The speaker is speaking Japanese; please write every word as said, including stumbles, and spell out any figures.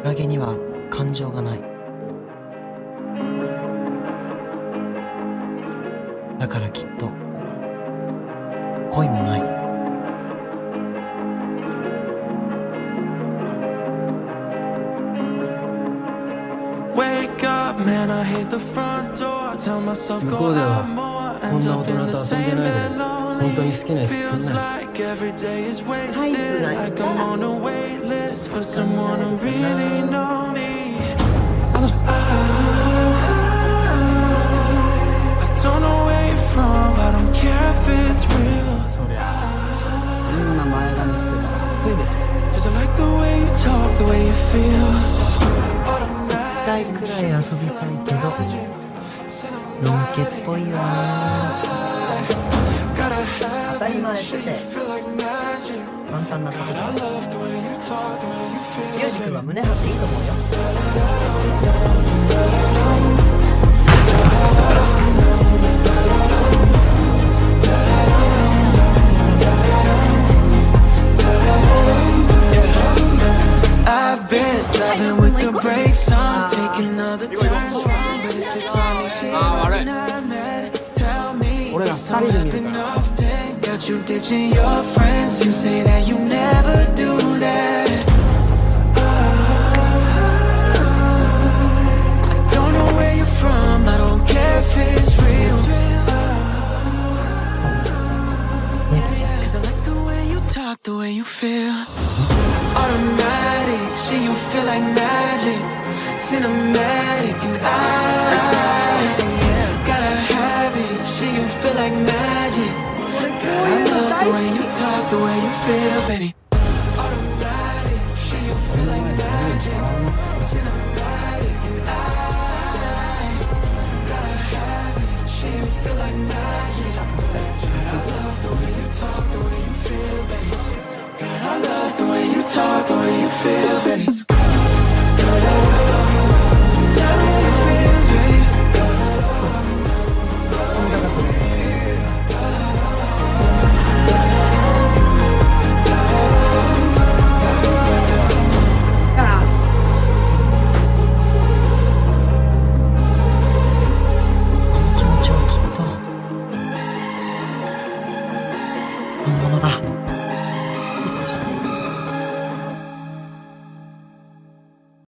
クラゲには感情がない。だからきっと恋もない。 向こうではこんな大人と遊んでないで本当に好きなやつ作んない。 タイプがいたらあのそりゃあんな前髪してたら暑いでしょ。 一回くらい遊びたいけどのんけっぽいよな。 当たり前って簡単なことだ。ユージ君は胸張っていいと思うよ。 ああ悪い。俺ら二人で見るから。 You ditching your friends, you say that you never do that. I don't know where you're from, I don't care if it's real. Cause I like the way you talk, the way you feel. Automatic, see you feel like magic. Cinematic and I gotta have it, see you feel like magic. I love the way you talk, the way you feel, baby. Automatic, see you feel like magic. Cinematic, and I gotta have it. See you feel like magic. I love the way you talk, the way you feel, baby. God, I love the way you talk, the way you feel.